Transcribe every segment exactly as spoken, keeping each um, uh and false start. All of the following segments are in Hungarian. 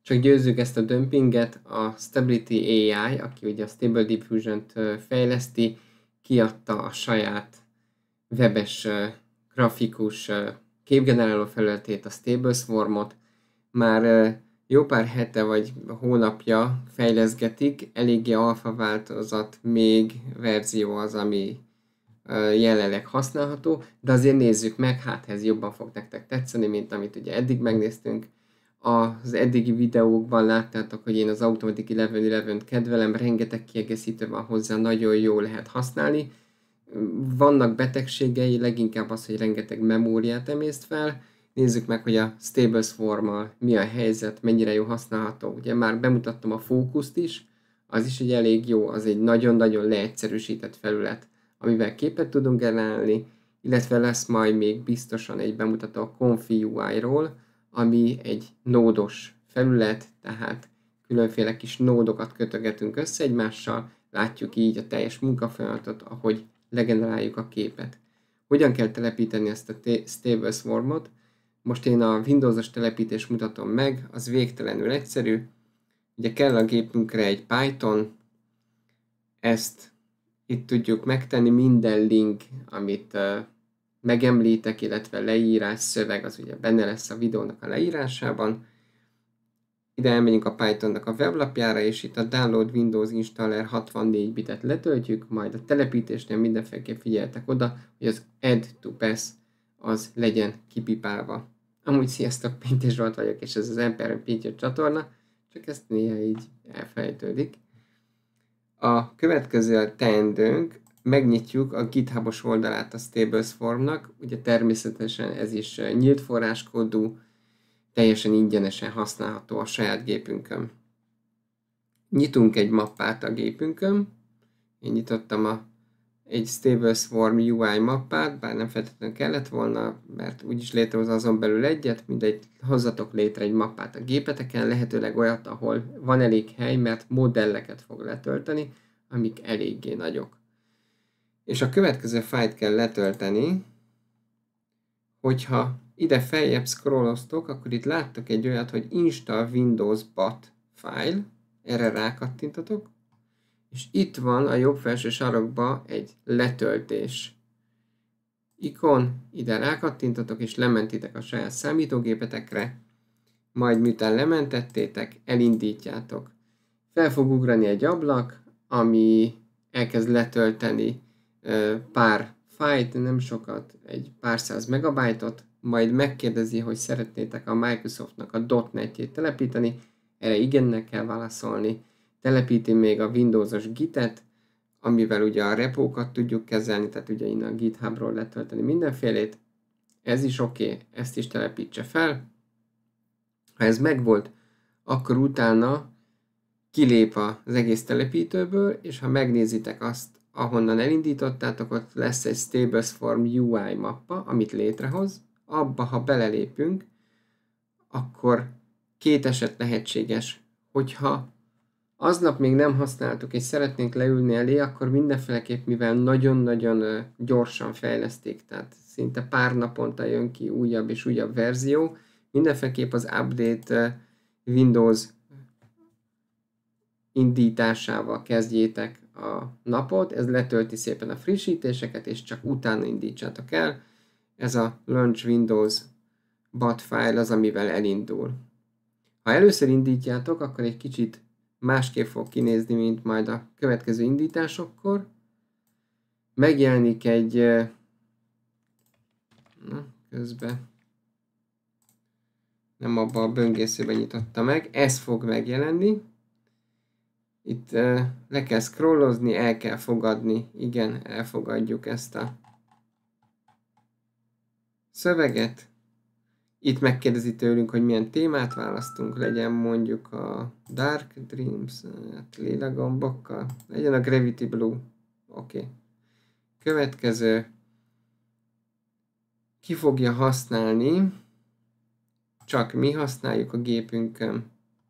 csak győzzük ezt a dömpinget. A Stability á i, aki ugye a Stable Diffusion-t fejleszti, kiadta a saját webes grafikus képgeneráló felületét, a StableSwarm-ot. Már jó pár hete vagy hónapja fejleszgetik, eléggé alfa változat még verzió az, ami jelenleg használható, de azért nézzük meg, hát ez jobban fog nektek tetszeni, mint amit ugye eddig megnéztünk. Az eddigi videókban láttátok, hogy én az Automatic tizenkettő tizenkettőt kedvelem, rengeteg kiegészítő van hozzá, nagyon jól lehet használni. Vannak betegségei, leginkább az, hogy rengeteg memóriát emészt fel. Nézzük meg, hogy a StableSwarm-mal mi a helyzet, mennyire jó használható. Ugye már bemutattam a fókuszt is, az is egy elég jó, az egy nagyon-nagyon leegyszerűsített felület, amivel képet tudunk generálni, illetve lesz majd még biztosan egy bemutató a Confi u i-ról, ami egy nódos felület, tehát különféle kis nódokat kötögetünk össze egymással, látjuk így a teljes munkafolyamatot, ahogy legeneráljuk a képet. Hogyan kell telepíteni ezt a StableSwarm-ot? Most én a Windowsos telepítést mutatom meg, az végtelenül egyszerű. Ugye kell a gépünkre egy Python, ezt itt tudjuk megtenni, minden link, amit uh, megemlítek, illetve leírás, szöveg, az ugye benne lesz a videónak a leírásában. Ide elmegyünk a Pythonnak a weblapjára, és itt a Download Windows Installer hatvannégy bitet letöltjük, majd a telepítésnél mindenféleképp figyeltek oda, hogy az Add to Pass az legyen kipipálva. Amúgy sziasztok, Pintés Zsolt vagyok, és ez az Emperor Pintyő csatorna, csak ezt néha így elfelejtődik. A következő a teendőnk, megnyitjuk a GitHub-os oldalát a StableSwarm-nak, ugye természetesen ez is nyílt forráskódú, teljesen ingyenesen használható a saját gépünkön. Nyitunk egy mappát a gépünkön, én nyitottam a, egy StableSwarm u i mappát, bár nem feltétlenül kellett volna, mert úgyis létrehoz azon belül egyet, mindegy, hozzatok létre egy mappát a gépeteken, lehetőleg olyat, ahol van elég hely, mert modelleket fog letölteni, amik eléggé nagyok. És a következő fájlt kell letölteni, hogyha ide feljebb scrolloztok, akkor itt láttok egy olyat, hogy Install Windows bat file, erre rákattintatok, és itt van a jobb felső sarokba egy letöltés ikon, ide rákattintatok, és lementitek a saját számítógépetekre, majd miután lementettétek, elindítjátok. Fel fog ugrani egy ablak, ami elkezd letölteni pár fájlt, nem sokat, egy pár száz megabájtot, majd megkérdezi, hogy szeretnétek a Microsoftnak a .NET-jét telepíteni, erre igennek kell válaszolni. Telepíti még a Windowsos Git-et, amivel ugye a repókat tudjuk kezelni, tehát ugye innen a GitHubról letölteni mindenfélét. Ez is oké, okay, ezt is telepítse fel. Ha ez megvolt, akkor utána kilép az egész telepítőből, és ha megnézitek azt, ahonnan elindítottátok, ott lesz egy StableSwarm u i mappa, amit létrehoz. Abba, ha belelépünk, akkor két eset lehetséges. Hogyha aznap még nem használtuk, és szeretnénk leülni elé, akkor mindenféleképp, mivel nagyon-nagyon gyorsan fejleszték, tehát szinte pár naponta jön ki újabb és újabb verzió, mindenféleképp az update Windows indításával kezdjétek a napot, ez letölti szépen a frissítéseket, és csak utána indítsátok el. Ez a Launch Windows bat file az, amivel elindul. Ha először indítjátok, akkor egy kicsit másképp fog kinézni, mint majd a következő indításokkor. Megjelenik egy... Na, közben nem abban a böngészőben nyitotta meg, ez fog megjelenni. Itt uh, le kell scrollozni, el kell fogadni. Igen, elfogadjuk ezt a szöveget. Itt megkérdezi tőlünk, hogy milyen témát választunk, legyen mondjuk a Dark Dreams, hát lila gombokkal, legyen a Gravity Blue. Oké. Okay. Következő. Ki fogja használni? Csak mi használjuk a gépünkön.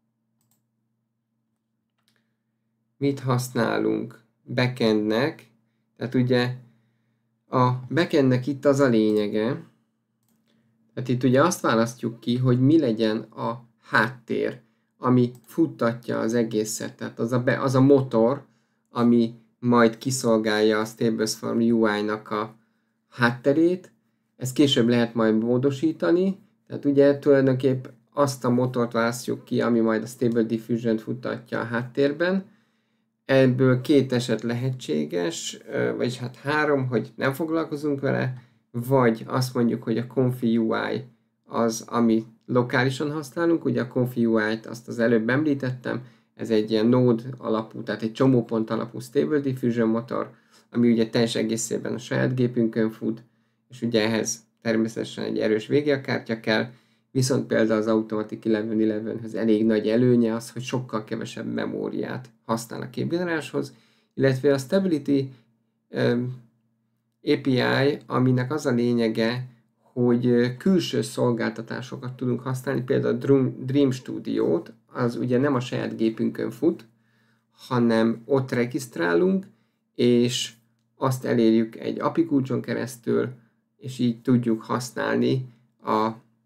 Mit használunk backendnek? Tehát ugye a backendnek itt az a lényege, tehát itt ugye azt választjuk ki, hogy mi legyen a háttér. ami futtatja az egészet. Tehát az a, be, az a motor, ami majd kiszolgálja a StablesForm u i-nak a hátterét. Ezt később lehet majd módosítani. Tehát ugye tulajdonképp azt a motort választjuk ki, ami majd a Stable Diffusion-t futtatja a háttérben. Ebből két eset lehetséges, vagyis hát három, hogy nem foglalkozunk vele, vagy azt mondjuk, hogy a Confi u i az, ami lokálisan használunk, ugye a Confi u i-t azt az előbb említettem, ez egy ilyen node alapú, tehát egy csomópont alapú Stable Diffusion motor, ami ugye teljes egészében a saját gépünkön fut, és ugye ehhez természetesen egy erős végiakártya kell, viszont például az Automatic tizenegyhez elég nagy előnye az, hogy sokkal kevesebb memóriát használ a képgeneráláshoz, illetve a Stability um, á pé i, aminek az a lényege, hogy külső szolgáltatásokat tudunk használni, például a Dream Studio-t, az ugye nem a saját gépünkön fut, hanem ott regisztrálunk, és azt elérjük egy á pé i kulcson keresztül, és így tudjuk használni a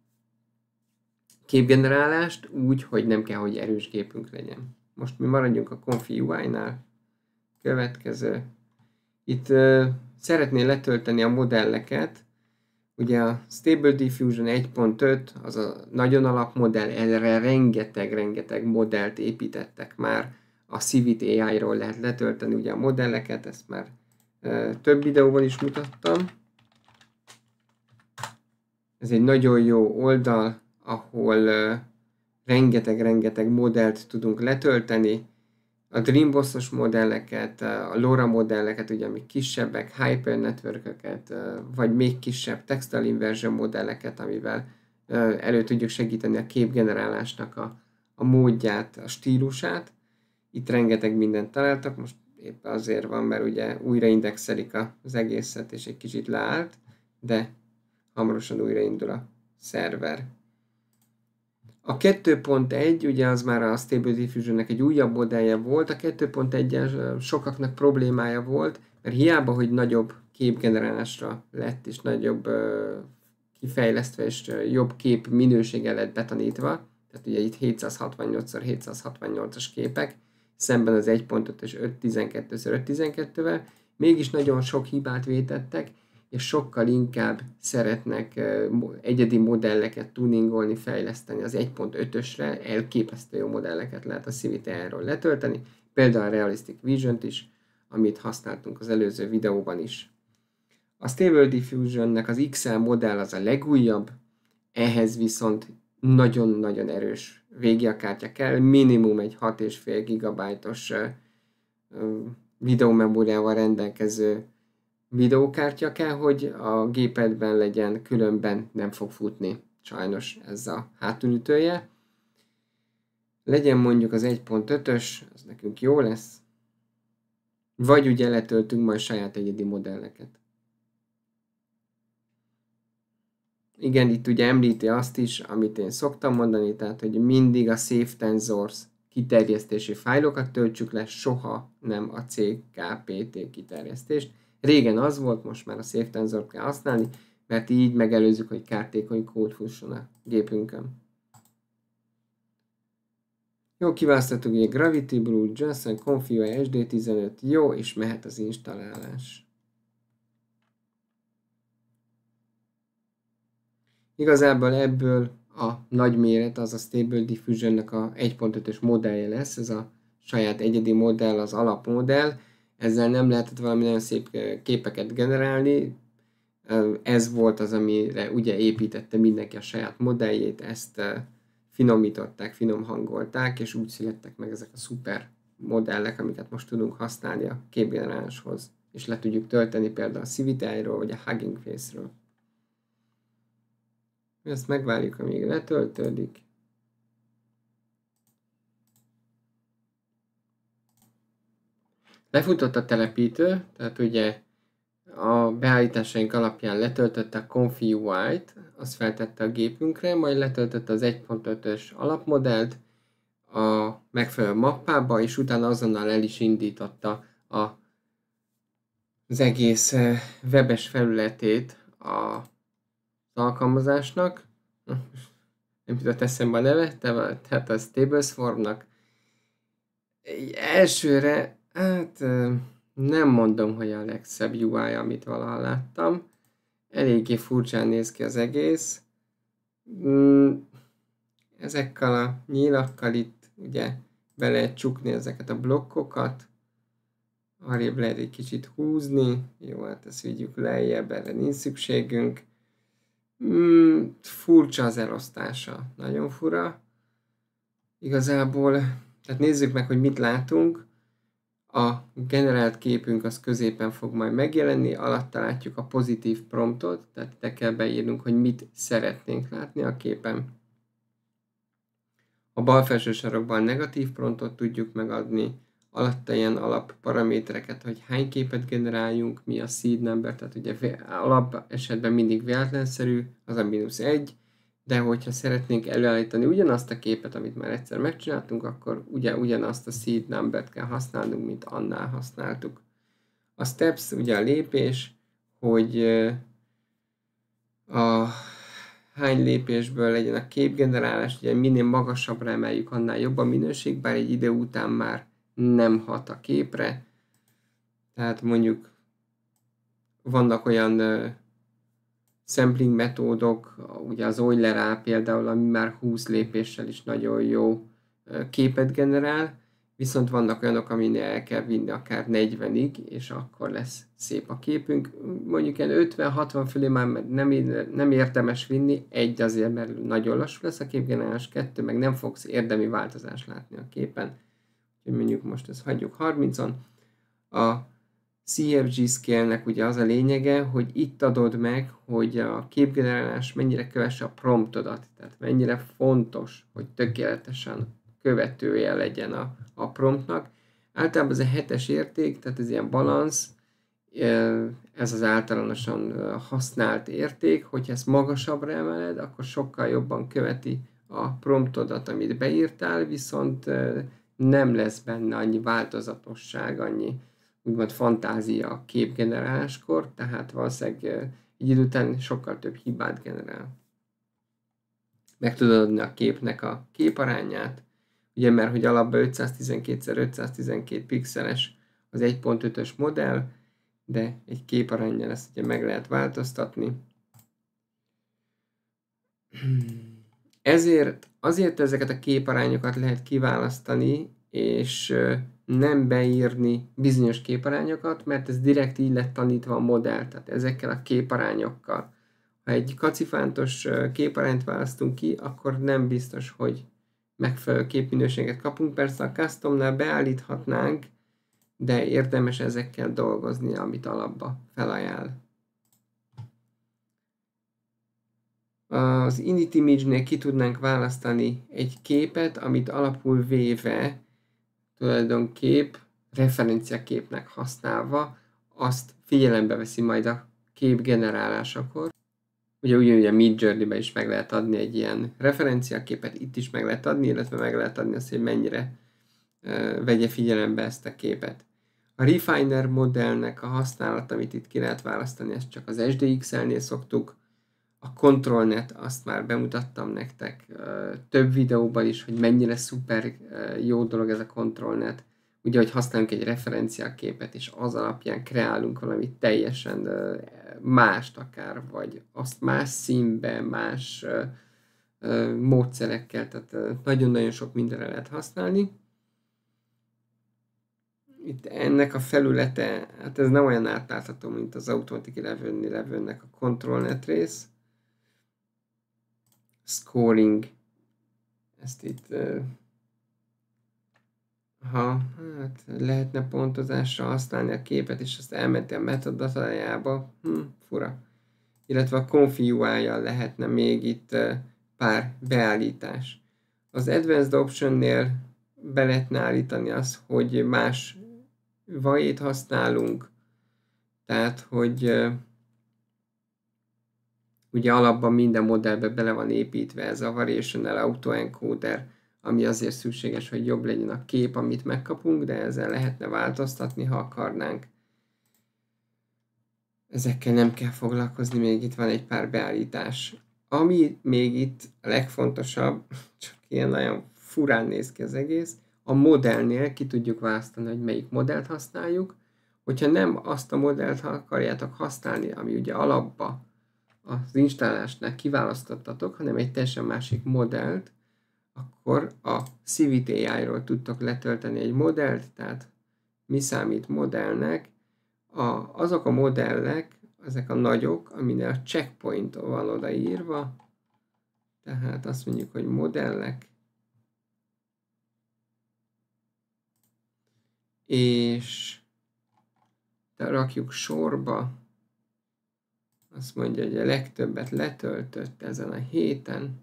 képgenerálást úgy, hogy nem kell, hogy erős gépünk legyen. Most mi maradjunk a Confi u i-nál. Következő. Itt uh, szeretnél letölteni a modelleket. Ugye a Stable Diffusion egy pont öt az a nagyon alapmodell, erre rengeteg-rengeteg modellt építettek már. A Civit á i-ról lehet letölteni ugye a modelleket, ezt már uh, több videóban is mutattam. Ez egy nagyon jó oldal, ahol uh, rengeteg-rengeteg modellt tudunk letölteni. A Dreambossos modelleket, a LoRa modelleket, ugye amik kisebbek, Hyper Networköket, uh, vagy még kisebb Textile Inversion modelleket, amivel uh, elő tudjuk segíteni a képgenerálásnak a, a módját, a stílusát. Itt rengeteg mindent találtak, most éppen azért van, mert ugye újraindexelik az egészet, és egy kicsit leállt, de hamarosan újraindul a szerver. A kettő pont egy, ugye az már a Stable Diffusionnek egy újabb modellje volt, a kettő pont egy-en sokaknak problémája volt, mert hiába, hogy nagyobb képgenerálásra lett, és nagyobb uh, kifejlesztve, és uh, jobb kép minősége lett betanítva, tehát ugye itt hétszázhatvannyolc szor hétszázhatvannyolcas képek, szemben az egy pont ötös ötszáztizenkettő szor ötszáztizenkettővel, mégis nagyon sok hibát vétettek, és sokkal inkább szeretnek uh, egyedi modelleket tuningolni, fejleszteni. Az egy pont ötösre elképesztő jó modelleket lehet a Civit á i-ról letölteni, például a Realistic Vision-t is, amit használtunk az előző videóban is. A Stable Diffusion-nek az iksz el modell az a legújabb, ehhez viszont nagyon-nagyon erős végiakártya kell, minimum egy hat egész öt gigabájtos uh, uh, videómemóriával rendelkező videókártya kell, hogy a gépedben legyen, különben nem fog futni. Sajnos ez a hátulütője. Legyen mondjuk az egy pont ötös, az nekünk jó lesz. Vagy ugye letöltünk majd saját egyedi modelleket. Igen, itt ugye említi azt is, amit én szoktam mondani, tehát hogy mindig a Safe Tensors kiterjesztési fájlokat töltsük le, soha nem a cé ká pé té kiterjesztést. Régen az volt, most már a Safe Tensort kell használni, mert így megelőzzük, hogy kártékony kód fusson a gépünkön. Jó, kiválasztottuk ugye Gravity, Blue, Jensen, Confi u i, es dé tizenöt, jó, és mehet az installálás. Igazából ebből a nagy méret, az a Stable Diffusion-nek a egy pont ötös modellje lesz, ez a saját egyedi modell, az alapmodell. Ezzel nem lehetett valami nagyon szép képeket generálni. Ez volt az, amire ugye építette mindenki a saját modelljét, ezt finomították, finom hangolták, és úgy születtek meg ezek a szuper modellek, amiket most tudunk használni a képgeneráláshoz, és le tudjuk tölteni például a Civit á i-ról, vagy a Hugging Face-ről. Ezt megvárjuk, amíg letöltődik. Lefutott a telepítő, tehát ugye a beállításaink alapján letöltötte a Confi u i-t, azt feltette a gépünkre, majd letöltötte az egy pont ötös alapmodellt a megfelelő mappába, és utána azonnal el is indította a, az egész webes felületét az alkalmazásnak. nem jutott eszembe a neve, tehát a Tablesformnak. Elsőre, hát nem mondom, hogy a legszebb u i, amit valaha láttam. Eléggé furcsán néz ki az egész. Ezekkel a nyílakkal itt ugye be lehet csukni ezeket a blokkokat. Arrébb lehet egy kicsit húzni. Jó, hát ezt vigyük lejjebb, erre nincs szükségünk. Mm, furcsa az elosztása, nagyon fura. Igazából, tehát nézzük meg, hogy mit látunk. A generált képünk az középen fog majd megjelenni, alatta látjuk a pozitív promptot, tehát ide kell beírnunk, hogy mit szeretnénk látni a képen. A bal felső sarokban negatív promptot tudjuk megadni, alatta ilyen alapparamétereket, hogy hány képet generáljunk, mi a seed number, tehát ugye alap esetben mindig véletlenszerű, az a mínusz egy, de hogyha szeretnénk előállítani ugyanazt a képet, amit már egyszer megcsináltunk, akkor ugye ugyanazt a seed numbert kell használnunk, mint annál használtuk. A steps ugye a lépés, hogy a hány lépésből legyen a képgenerálás, ugye minél magasabbra emeljük, annál jobb a minőség, bár egy idő után már nem hat a képre. Tehát mondjuk vannak olyan uh, sampling metódok, ugye az Euler á például, ami már húsz lépéssel is nagyon jó uh, képet generál, viszont vannak olyanok, aminél el kell vinni akár negyvenig, és akkor lesz szép a képünk. Mondjuk ilyen ötven-hatvan fölé már nem, nem érdemes vinni, egy azért, mert nagyon lassú lesz a képgenerálás, kettő, meg nem fogsz érdemi változást látni a képen. Úgyhogy mondjuk most ezt hagyjuk harmincon. A cé ef gé scale-nek ugye az a lényege, hogy itt adod meg, hogy a képgenerálás mennyire kövesse a promptodat, tehát mennyire fontos, hogy tökéletesen követője legyen a, a promptnak. Általában ez a hetes érték, tehát ez ilyen balansz, ez az általánosan használt érték, hogyha ezt magasabbra emeled, akkor sokkal jobban követi a promptodat, amit beírtál, viszont nem lesz benne annyi változatosság, annyi úgymond fantázia a képgeneráláskor, tehát valószínűleg egy idő után sokkal több hibát generál. Meg tudod adni a képnek a képarányát, ugye mert hogy alapban ötszáztizenkét szer ötszáztizenkét pixeles az egy pont ötös modell, de egy képaránnyal ezt ugye meg lehet változtatni. Ezért, azért ezeket a képarányokat lehet kiválasztani, és nem beírni bizonyos képarányokat, mert ez direkt így lett tanítva a modell, tehát ezekkel a képarányokkal. Ha egy kacifántos képarányt választunk ki, akkor nem biztos, hogy megfelelő képminőséget kapunk. Persze a customnál beállíthatnánk, de érdemes ezekkel dolgozni, amit alapba felajánl. Az init image-nél ki tudnánk választani egy képet, amit alapul véve tulajdonképp referenciaképnek használva, azt figyelembe veszi majd a kép generálásakor. Ugye ugyanúgy a Midjourney-ben is meg lehet adni egy ilyen referenciaképet, itt is meg lehet adni, illetve meg lehet adni azt, hogy mennyire uh, vegye figyelembe ezt a képet. A Refiner modellnek a használat, amit itt ki lehet választani, ezt csak az es dé iksz el-nél szoktuk. A ControlNet, azt már bemutattam nektek uh, több videóban is, hogy mennyire szuper uh, jó dolog ez a ControlNet. Ugye, hogy használunk egy referenciaképet, és az alapján kreálunk valamit teljesen uh, mást akár, vagy azt más színben, más uh, uh, módszerekkel, tehát uh, nagyon-nagyon sok mindenre lehet használni. Itt ennek a felülete, hát ez nem olyan átlátható, mint az Automatic Eleven Elevennek a ControlNet rész. Scoring, ezt itt uh, ha hát lehetne pontozásra használni a képet, és azt elmenti a metadatajába, hm, fura. Illetve a Confi u i-jal lehetne még itt uh, pár beállítás. Az Advanced Option-nél be lehetne állítani azt, hogy más vajét használunk, tehát hogy uh, ugye alapban minden modellbe bele van építve ez a Variational Autoencoder, ami azért szükséges, hogy jobb legyen a kép, amit megkapunk, de ezzel lehetne változtatni, ha akarnánk. Ezekkel nem kell foglalkozni, még itt van egy pár beállítás. Ami még itt a legfontosabb, csak ilyen nagyon furán néz ki az egész, a modellnél ki tudjuk választani, hogy melyik modellt használjuk. Hogyha nem azt a modellt akarjátok használni, ami ugye alapba az installásnál kiválasztottatok, hanem egy teljesen másik modellt, akkor a Civit á i-ról tudtok letölteni egy modellt, tehát mi számít modellnek? A, azok a modellek, ezek a nagyok, aminél a checkpoint van odaírva, tehát azt mondjuk, hogy modellek, és rakjuk sorba, azt mondja, hogy a legtöbbet letöltött ezen a héten.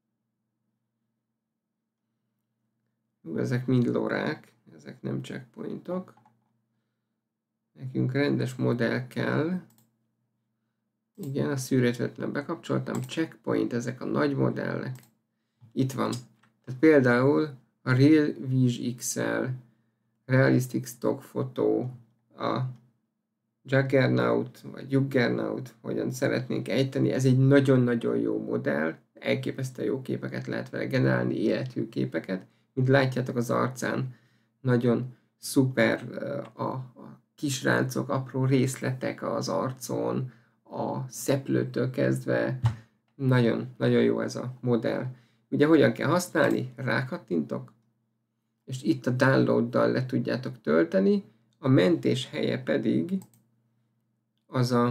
Ezek mind lórák, ezek nem checkpointok. Nekünk rendes modell kell. Igen, a szűrőt bekapcsoltam. Checkpoint, ezek a nagy modellek. Itt van. Tehát például a RealViz iksz el, Realistic Stock Photo, a Juggernaut, vagy Juggernaut, hogyan szeretnénk ejteni. Ez egy nagyon-nagyon jó modell. Elképesztően jó képeket lehet vele generálni, életű képeket. Mint látjátok az arcán, nagyon szuper a, a kis ráncok, apró részletek az arcon, a szeplőtől kezdve, nagyon, nagyon jó ez a modell. Ugye hogyan kell használni? Rákattintok, és itt a downloaddal le tudjátok tölteni, a mentés helye pedig az a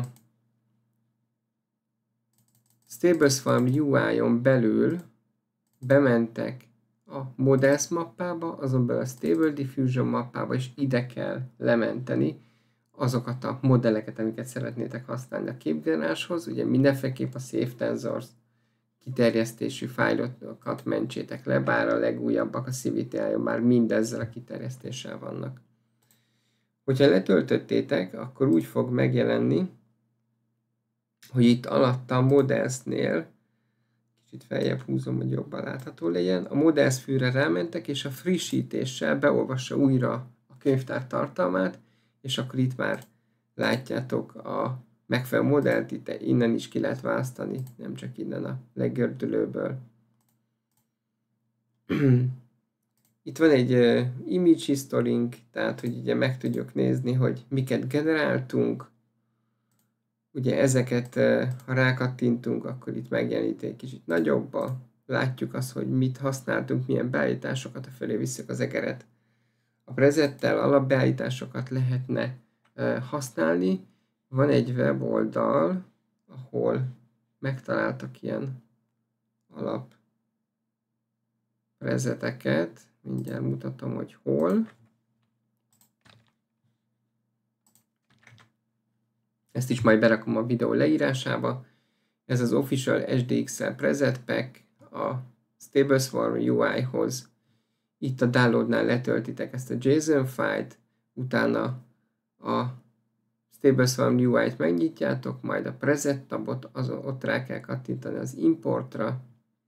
StablesFarm u i-on belül bementek a Models mappába, azon belül a Stable Diffusion mappába, és ide kell lementeni azokat a modelleket, amiket szeretnétek használni a képgeneráláshoz. Ugye mindenféleképp a Safe Tensors kiterjesztésű fájlokat mentsétek le, bár a legújabbak a Civit á i-on már mindezzel a kiterjesztéssel vannak. Hogyha letöltöttétek, akkor úgy fog megjelenni, hogy itt alatta a Modelsnél, kicsit feljebb húzom, hogy jobban látható legyen, a Models fűre rámentek, és a frissítéssel beolvassa újra a könyvtár tartalmát, és akkor itt már látjátok a megfelelő modellt, itt innen is ki lehet választani, nem csak innen a leggördülőből. Itt van egy uh, image historink, tehát hogy ugye meg tudjuk nézni, hogy miket generáltunk. Ugye ezeket, uh, ha rákattintunk, akkor itt megjelenít egy kicsit nagyobba. Látjuk azt, hogy mit használtunk, milyen beállításokat, a fölé visszük az egeret. A presettel alapbeállításokat lehetne uh, használni. Van egy weboldal, ahol megtaláltak ilyen alap preseteket. Mindjárt mutatom, hogy hol. Ezt is majd berakom a videó leírásába. Ez az Official es dé iksz el Preset Pack a StablesFarm u i-hoz. Itt a downloadnál letöltitek ezt a JSON fájlt, utána a StablesFarm u i-t megnyitjátok, majd a Preset tabot, az, ott rá kell kattintani az importra.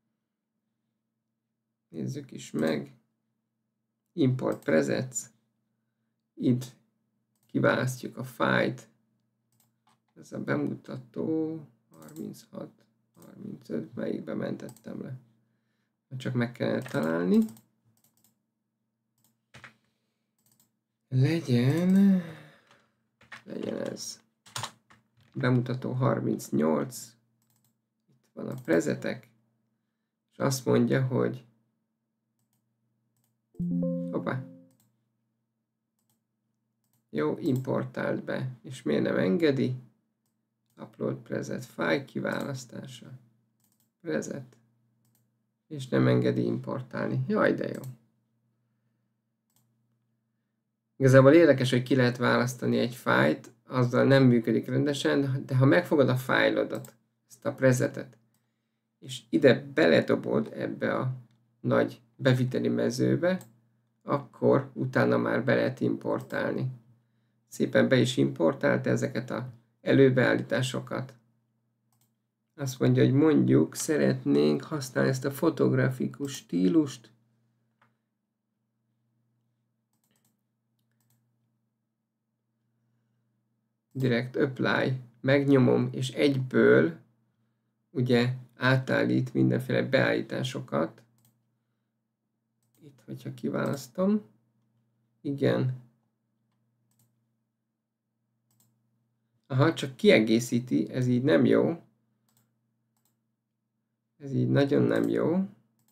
Nézzük is meg. Import presets. Itt kiválasztjuk a fájlt. Ez a bemutató harminchat, harmincöt, melyikbe mentettem le. Csak meg kell találni. Legyen, legyen ez bemutató harmincnyolc. Itt van a presetek. És azt mondja, hogy hoppá. Jó, importált be. És miért nem engedi? Upload preset file kiválasztása. Preset. És nem engedi importálni. Jaj, de jó. Igazából érdekes, hogy ki lehet választani egy fájlt, azzal nem működik rendesen, de ha megfogod a fájlodat, ezt a presetet, és ide beledobod ebbe a nagy beviteli mezőbe, akkor utána már be lehet importálni. Szépen be is importált ezeket a előbeállításokat. Azt mondja, hogy mondjuk szeretnénk használni ezt a fotografikus stílust. Direct apply, megnyomom, és egyből ugye átállít mindenféle beállításokat. Itt, hogyha kiválasztom. Igen. Aha, csak kiegészíti, ez így nem jó. Ez így nagyon nem jó.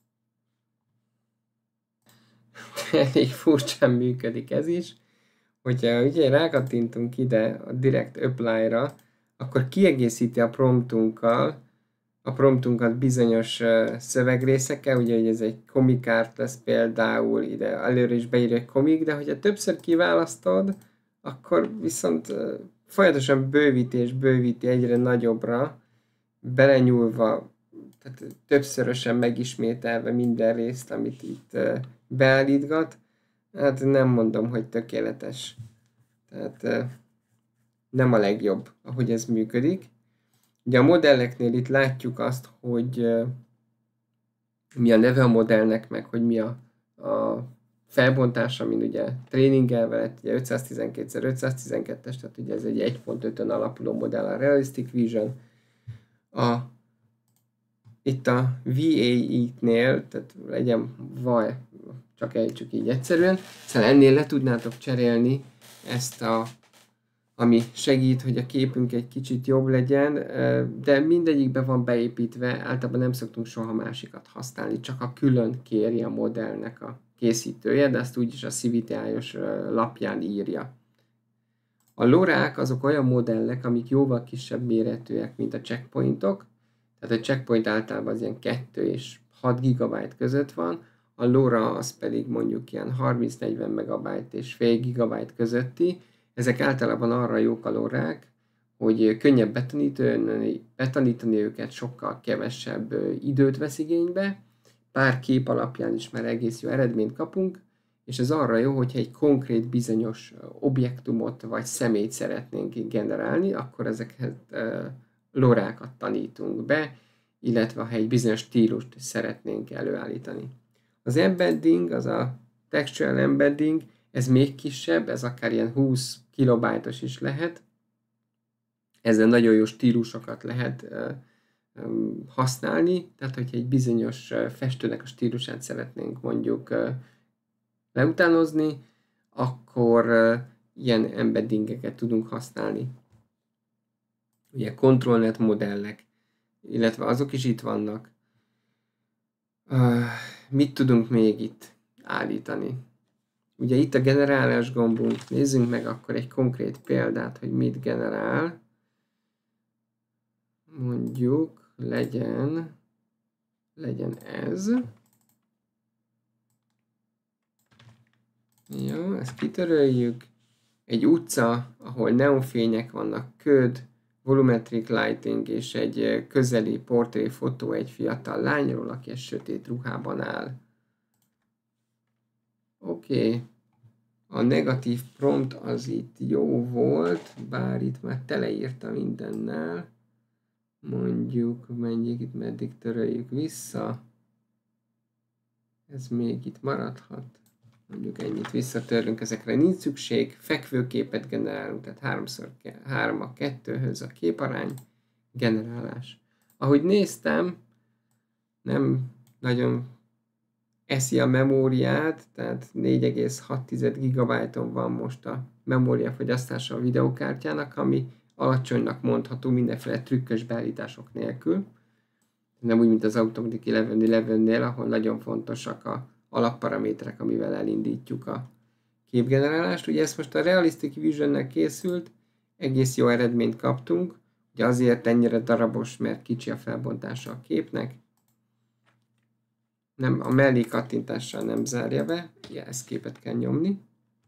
Elég furcsán működik ez is. Hogyha ugye rákattintunk ide a Direct Apply-ra, akkor kiegészíti a promptunkkal, a promptunkat bizonyos uh, szövegrészekkel, ugye hogy ez egy comic art lesz például, ide előre is beírja egy comic, de hogyha többször kiválasztod, akkor viszont uh, folyamatosan bővíti és bővíti egyre nagyobbra, belenyúlva, tehát többszörösen megismételve minden részt, amit itt uh, beállítgat. Hát nem mondom, hogy tökéletes. Tehát uh, nem a legjobb, ahogy ez működik. Ugye a modelleknél itt látjuk azt, hogy uh, mi a neve a modellnek, meg hogy mi a, a felbontása, mint ugye tréningelve lett, ugye ötszáztizenkét szer ötszáztizenkettes, tehát ugye ez egy egy pont ötön alapuló modell, a Realistic Vision. A, itt a vé á í-nél, tehát legyen vaj, csak ejtsük így egyszerűen, szóval ennél le tudnátok cserélni ezt a, ami segít, hogy a képünk egy kicsit jobb legyen, de mindegyikben van beépítve, általában nem szoktunk soha másikat használni, csak a külön kéri a modellnek a készítője, de ezt úgyis a cé vé té i-os lapján írja. A lorák azok olyan modellek, amik jóval kisebb méretűek, mint a checkpointok, tehát a checkpoint általában az ilyen kettő és hat gigabyte között van, a LoRa az pedig mondjuk ilyen harminc-negyven megabyte és fél gigabyte közötti. Ezek általában arra jók a lorák, hogy könnyebb betanítani, betanítani őket, sokkal kevesebb időt vesz igénybe, pár kép alapján is már egész jó eredményt kapunk, és ez arra jó, hogyha egy konkrét bizonyos objektumot vagy személyt szeretnénk generálni, akkor ezeket lorákat tanítunk be, illetve ha egy bizonyos stílust szeretnénk előállítani. Az embedding, az a textual embedding, ez még kisebb, ez akár ilyen húsz kilobájtos is lehet. Ezzel nagyon jó stílusokat lehet uh, um, használni, tehát hogyha egy bizonyos uh, festőnek a stílusát szeretnénk mondjuk uh, leutánozni, akkor uh, ilyen embeddingeket tudunk használni. Ugye ControlNet modellek, illetve azok is itt vannak. Uh, mit tudunk még itt állítani? Ugye itt a generálás gombunk, nézzünk meg akkor egy konkrét példát, hogy mit generál. Mondjuk legyen, legyen ez. Jó, ezt kitöröljük. Egy utca, ahol neonfények vannak, köd, volumetric lighting és egy közeli portréfotó egy fiatal lányról, aki egy sötét ruhában áll. Oké, okay. A negatív prompt az itt jó volt, bár itt már teleírta mindennel. Mondjuk, menjünk itt, meddig töröljük vissza. Ez még itt maradhat. Mondjuk ennyit visszatörlünk, ezekre nincs szükség. Fekvőképet generálunk, tehát háromszor három a kettőhöz a képarány generálás. Ahogy néztem, nem nagyon eszi a memóriát, tehát négy egész hat gigabyte-on van most a memóriafogyasztása a videókártyának, ami alacsonynak mondható mindenféle trükkös beállítások nélkül. Nem úgy, mint az Automatic tizenkettő tizenkettőnél, ahol nagyon fontosak a alapparaméterek, amivel elindítjuk a képgenerálást. Ugye ezt most a Realistic Vision-nek készült, egész jó eredményt kaptunk, ugye azért ennyire darabos, mert kicsi a felbontása a képnek. Nem, a mellé kattintással nem zárja be, jelzképet kell nyomni.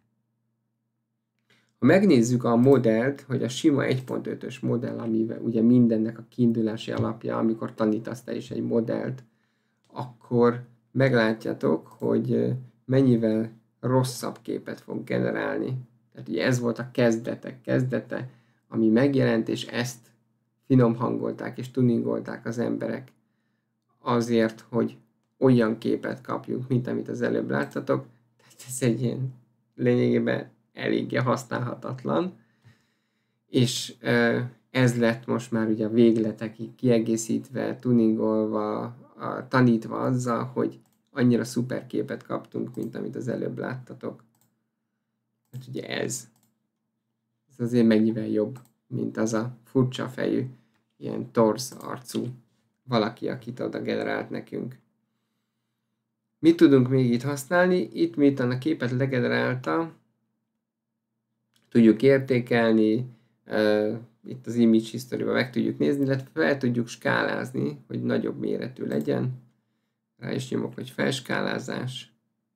Ha megnézzük a modellt, hogy a sima egy pont ötös modell, amivel ugye mindennek a kiindulási alapja, amikor tanítasz te is egy modellt, akkor meglátjátok, hogy mennyivel rosszabb képet fog generálni. Tehát ugye ez volt a kezdetek kezdete, ami megjelent, és ezt finom hangolták és tuningolták az emberek azért, hogy olyan képet kapjunk, mint amit az előbb láttatok. Tehát ez egy ilyen lényegében eléggé használhatatlan. És e, ez lett most már ugye a végletekig kiegészítve, tuningolva, a, tanítva azzal, hogy annyira szuper képet kaptunk, mint amit az előbb láttatok. Hát ugye ez. Ez azért mennyivel jobb, mint az a furcsa fejű, ilyen torz arcú valaki, akit oda generált nekünk. Mit tudunk még itt használni? Itt miután a képet legenerálta, tudjuk értékelni, uh, itt az Image History-ban meg tudjuk nézni, illetve fel tudjuk skálázni, hogy nagyobb méretű legyen. Rá is nyomok, hogy felskálázás.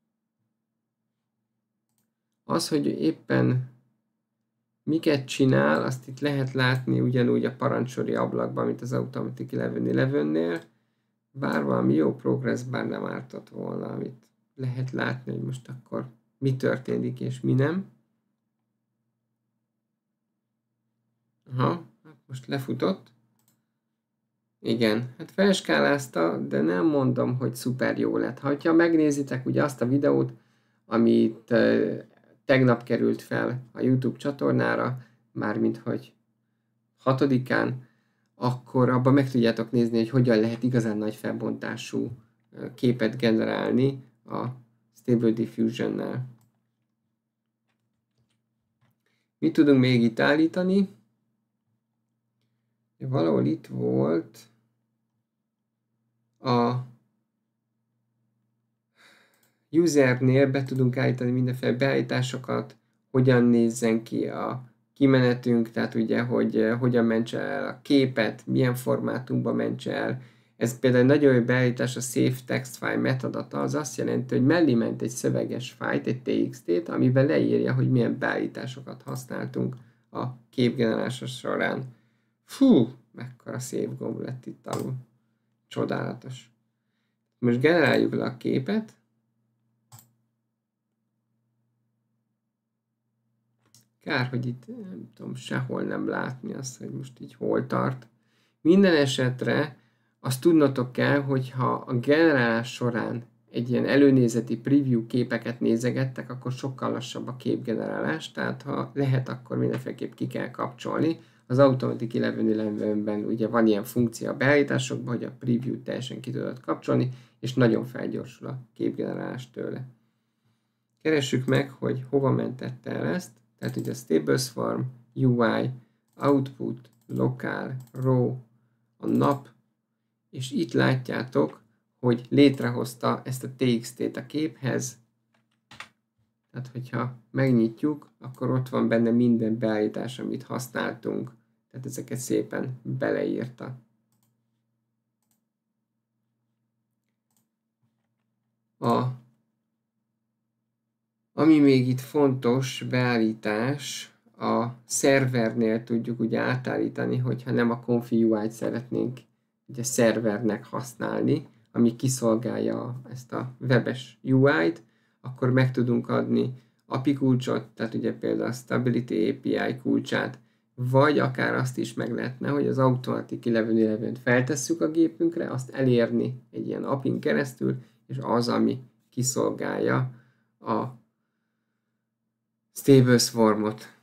Az, hogy éppen miket csinál, azt itt lehet látni ugyanúgy a parancsori ablakban, mint az Automatic eleven eleven-nél. Bár valami jó progress, bár nem ártott volna, amit lehet látni, hogy most akkor mi történik és mi nem. Aha, hát most lefutott. Igen, hát felskálázta, de nem mondom, hogy szuper jó lett. Ha megnézitek ugye azt a videót, amit uh, tegnap került fel a YouTube csatornára, mármint hogy hatodikán, akkor abban meg tudjátok nézni, hogy hogyan lehet igazán nagy felbontású uh, képet generálni a Stable Diffusion-nel. Mit tudunk még itt állítani? Valahol itt volt a usernél be tudunk állítani mindenféle beállításokat, hogyan nézzen ki a kimenetünk, tehát ugye, hogy hogyan mentse el a képet, milyen formátumban mentse el. Ez például nagyon jó beállítás, a Save Text File metadata, az azt jelenti, hogy mellé ment egy szöveges fájlt, egy té iksz té-t, amiben leírja, hogy milyen beállításokat használtunk a képgenerálása során. Fú, mekkora szép gomb lett itt alul. Csodálatos. Most generáljuk le a képet. Kár, hogy itt nem tudom, sehol nem látni azt, hogy most így hol tart. Minden esetre azt tudnotok kell, hogy ha a generálás során egy ilyen előnézeti preview képeket nézegettek, akkor sokkal lassabb a képgenerálás, tehát ha lehet, akkor mindenféleképp ki kell kapcsolni. Az Automatic eleven eleven-ben ugye van ilyen funkció a beállításokban, hogy a preview teljesen ki tudod kapcsolni, és nagyon felgyorsul a képgenerálás tőle. Keressük meg, hogy hova mentette el ezt. Tehát ugye a StablesForm, u i, Output, Local, Raw, a nap, és itt látjátok, hogy létrehozta ezt a té iksz té-t a képhez. Tehát, hogyha megnyitjuk, akkor ott van benne minden beállítás, amit használtunk. Tehát ezeket szépen beleírta. A, ami még itt fontos beállítás, a szervernél tudjuk ugye átállítani, hogyha nem a Confi u i-t szeretnénk ugye szervernek használni, ami kiszolgálja ezt a webes u i-t, akkor meg tudunk adni á pé i kulcsot, tehát ugye például a Stability á pé i kulcsát, vagy akár azt is meg lehetne, hogy az Automatic eleven eleven-t feltesszük a gépünkre, azt elérni egy ilyen á pé i-n keresztül, és az, ami kiszolgálja a StableSwarm-ot.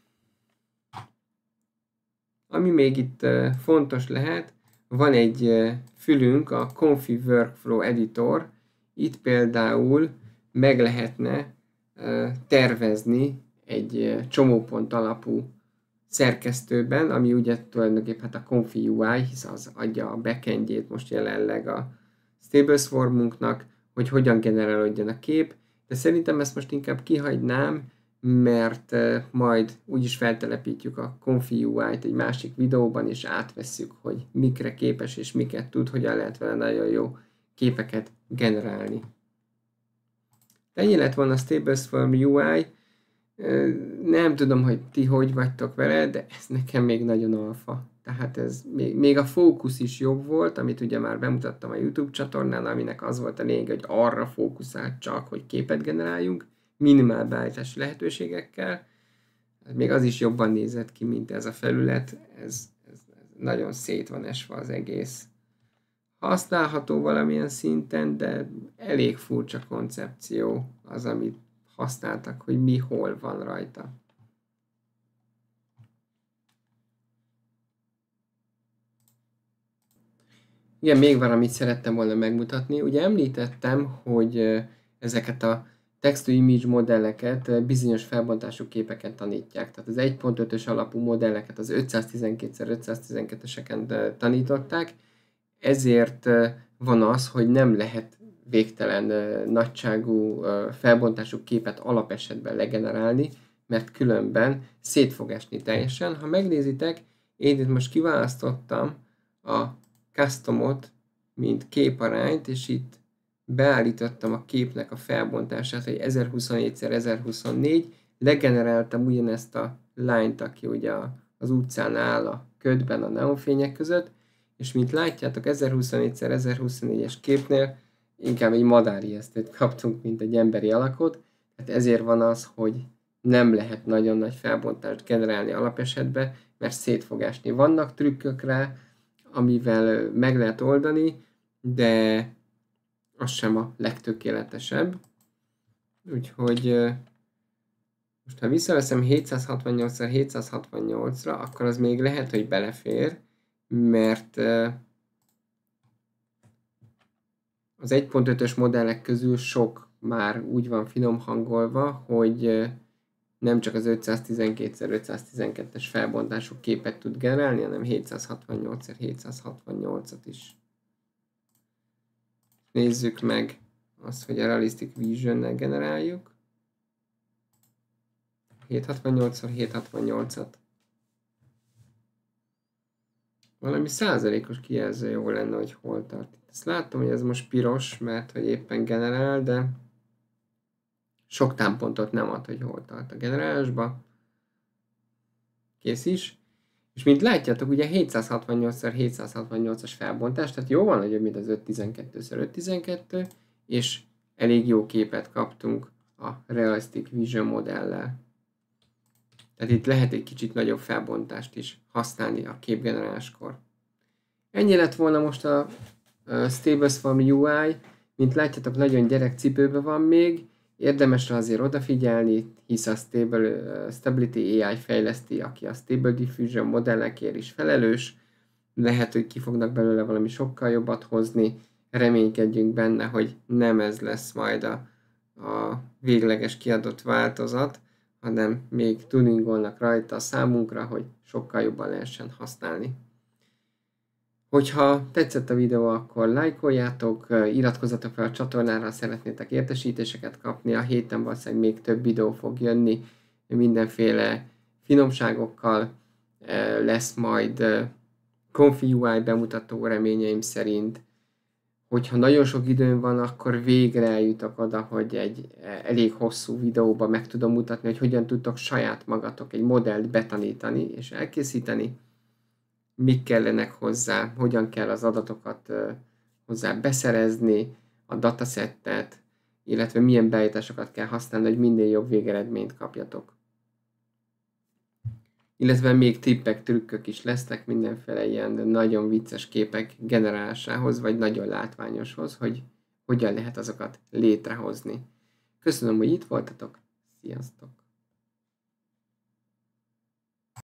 Ami még itt fontos lehet, van egy fülünk, a Confi Workflow Editor, itt például meg lehetne tervezni egy csomópont alapú szerkesztőben, ami ugye tulajdonképpen hát a Confi u i, hisz az adja a backendjét most jelenleg a StableSwarm-unknak, hogy hogyan generálódjon a kép, de szerintem ezt most inkább kihagynám, mert majd úgyis feltelepítjük a Confi u i-t egy másik videóban, és átvesszük, hogy mikre képes és miket tud, hogyan lehet vele nagyon jó képeket generálni. Ennyi lett volna a StableSwarm u i. Nem tudom, hogy ti hogy vagytok vele, de ez nekem még nagyon alfa. Tehát ez még, még a fókusz is jobb volt, amit ugye már bemutattam a YouTube csatornán, aminek az volt a lényeg, hogy arra fókuszált csak, hogy képet generáljunk, minimál beállítási lehetőségekkel. Még az is jobban nézett ki, mint ez a felület. Ez, ez, ez nagyon szét van esve az egész. Használható valamilyen szinten, de elég furcsa koncepció az, amit használtak, hogy mi hol van rajta. Igen, még valamit szerettem volna megmutatni. Ugye említettem, hogy ezeket a text-to-image modelleket bizonyos felbontású képeken tanítják. Tehát az egy pont ötös alapú modelleket az ötszáztizenkét szer ötszáztizenketteseken tanították, ezért van az, hogy nem lehet végtelen nagyságú felbontású képet alapesetben legenerálni, mert különben szét fog esni teljesen. Ha megnézitek, én itt most kiválasztottam a customot, mint képarányt, és itt beállítottam a képnek a felbontását, hogy ezerhuszonnégy szer ezerhuszonnégy, legeneráltam ugyanezt a lányt, aki ugye az utcán áll a ködben a neonfények között, és mint látjátok, ezerhuszonnégy szer ezerhuszonnégyes képnél inkább egy madárijesztőt kaptunk, mint egy emberi alakot, tehát ezért van az, hogy nem lehet nagyon nagy felbontást generálni alapesetben, mert szét fog esni. Vannak trükkök rá, amivel meg lehet oldani, de az sem a legtökéletesebb. Úgyhogy most ha visszaveszem hétszázhatvannyolc szer hétszázhatvannyolcra, akkor az még lehet, hogy belefér, mert az egy pont ötös modellek közül sok már úgy van finom hangolva, hogy nem csak az ötszáztizenkét szer ötszáztizenkettes felbontású képet tud generálni, hanem hétszázhatvannyolc szer hétszázhatvannyolcat is. Nézzük meg azt, hogy a Realistic Vision-nel generáljuk. hétszázhatvannyolc szer hétszázhatvannyolcat. Valami százalékos kijelző jó lenne, hogy hol tart. Ezt látom, hogy ez most piros, mert hogy éppen generál, de sok támpontot nem ad, hogy hol tart a generálásba. Kész is. És mint látjátok, ugye hétszázhatvannyolc szer hétszázhatvannyolcas felbontás, tehát jóval nagyobb, mint az ötszáztizenkettő szer ötszáztizenkettő, és elég jó képet kaptunk a Realistic Vision modellel. Tehát itt lehet egy kicsit nagyobb felbontást is használni a képgeneráláskor. Ennyi lett volna most a StableSwarm u i. Mint látjátok, nagyon gyerekcipőben van még. Érdemes rá azért odafigyelni, hisz a Stable, Stability á i fejleszti, aki a Stable Diffusion modellekért is felelős. Lehet, hogy ki fognak belőle valami sokkal jobbat hozni. Reménykedjünk benne, hogy nem ez lesz majd a, a végleges kiadott változat, hanem még tuningolnak rajta a számunkra, hogy sokkal jobban lehessen használni. Hogyha tetszett a videó, akkor lájkoljátok, iratkozzatok fel a csatornára, ha szeretnétek értesítéseket kapni. A héten valószínűleg még több videó fog jönni, mindenféle finomságokkal. Lesz majd Confi u i bemutató reményeim szerint. Hogyha nagyon sok időm van, akkor végre eljutok oda, hogy egy elég hosszú videóba meg tudom mutatni, hogy hogyan tudtok saját magatok egy modellt betanítani és elkészíteni, mik kellenek hozzá, hogyan kell az adatokat hozzá beszerezni, a datasettet, illetve milyen beállításokat kell használni, hogy minél jobb végeredményt kapjatok. Illetve még tippek, trükkök is lesznek mindenféle ilyen nagyon vicces képek generálásához, vagy nagyon látványoshoz, hogy hogyan lehet azokat létrehozni. Köszönöm, hogy itt voltatok, sziasztok!